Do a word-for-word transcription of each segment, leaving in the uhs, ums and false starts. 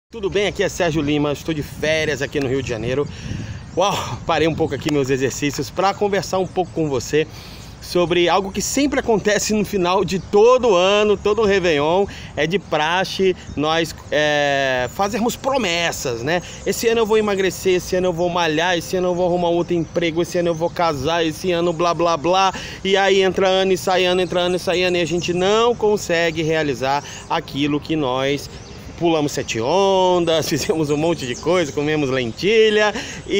Tudo bem? Aqui é Sérgio Lima, estou de férias aqui no Rio de Janeiro. Uau, parei um pouco aqui meus exercícios para conversar um pouco com você sobre algo que sempre acontece no final de todo ano, todo o Réveillon. É de praxe nós é, fazermos promessas, né? Esse ano eu vou emagrecer, esse ano eu vou malhar, esse ano eu vou arrumar outro emprego, esse ano eu vou casar, esse ano blá blá blá. E aí entra ano e sai ano, entra ano e sai ano, e a gente não consegue realizar aquilo que nós pulamos sete ondas, fizemos um monte de coisa, comemos lentilha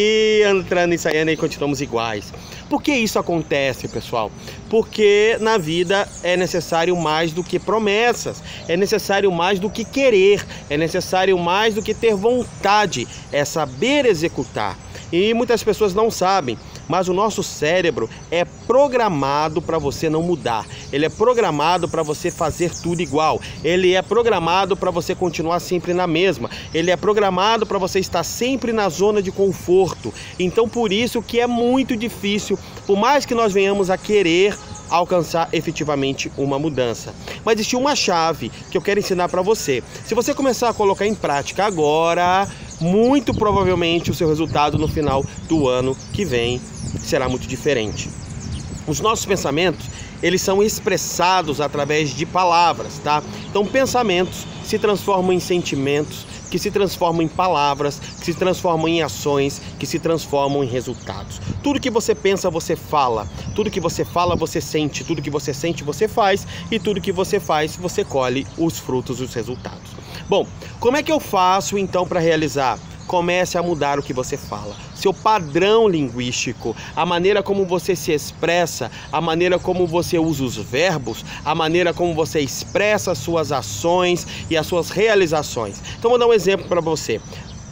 e entrando e saindo e continuamos iguais. Por que isso acontece, pessoal? Porque na vida é necessário mais do que promessas, é necessário mais do que querer, é necessário mais do que ter vontade, é saber executar. E muitas pessoas não sabem, mas o nosso cérebro é programado para você não mudar. Ele é programado para você fazer tudo igual. Ele é programado para você continuar sempre na mesma. Ele é programado para você estar sempre na zona de conforto. Então, por isso que é muito difícil, por mais que nós venhamos a querer alcançar efetivamente uma mudança. Mas existe uma chave que eu quero ensinar para você. Se você começar a colocar em prática agora, muito provavelmente o seu resultado no final do ano que vem será muito diferente. Os nossos pensamentos, eles são expressados através de palavras, tá? Então, pensamentos se transformam em sentimentos, que se transformam em palavras, que se transformam em ações, que se transformam em resultados. Tudo que você pensa, você fala. Tudo que você fala, você sente. Tudo que você sente, você faz. E tudo que você faz, você colhe os frutos, os resultados. Bom, como é que eu faço então para realizar? Comece a mudar o que você fala. Seu padrão linguístico, a maneira como você se expressa, a maneira como você usa os verbos, a maneira como você expressa as suas ações e as suas realizações. Então, vou dar um exemplo para você.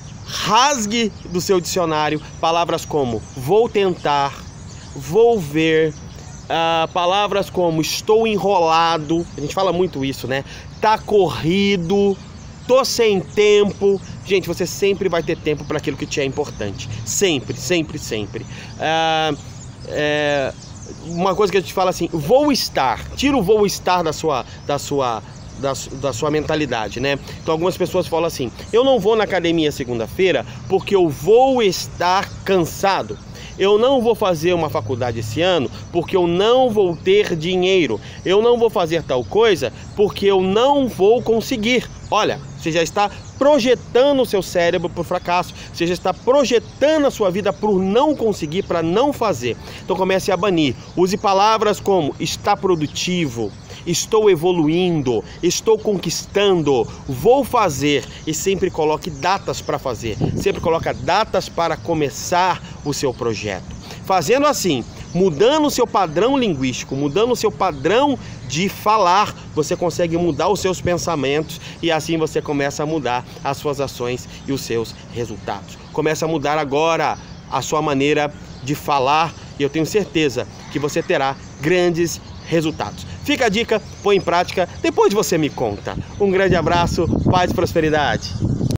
Rasgue do seu dicionário palavras como vou tentar, vou ver, uh, palavras como estou enrolado, a gente fala muito isso, né? Tá corrido, tô sem tempo. Gente, você sempre vai ter tempo para aquilo que te é importante. Sempre, sempre, sempre. Ah, é, uma coisa que a gente fala assim, vou estar. Tira o vou estar da sua, da sua, da, da sua mentalidade, né? Então algumas pessoas falam assim, eu não vou na academia segunda-feira porque eu vou estar cansado. Eu não vou fazer uma faculdade esse ano porque eu não vou ter dinheiro. Eu não vou fazer tal coisa porque eu não vou conseguir. Olha, você já está projetando o seu cérebro para o fracasso. Você já está projetando a sua vida para o não conseguir, para não fazer. Então comece a banir. Use palavras como está produtivo, estou evoluindo, estou conquistando, vou fazer. E sempre coloque datas para fazer. Sempre coloque datas para começar o seu projeto. Fazendo assim, mudando o seu padrão linguístico, mudando o seu padrão de falar, você consegue mudar os seus pensamentos e assim você começa a mudar as suas ações e os seus resultados. Começa a mudar agora a sua maneira de falar e eu tenho certeza que você terá grandes resultados. Fica a dica, põe em prática, depois você me conta. Um grande abraço, paz e prosperidade.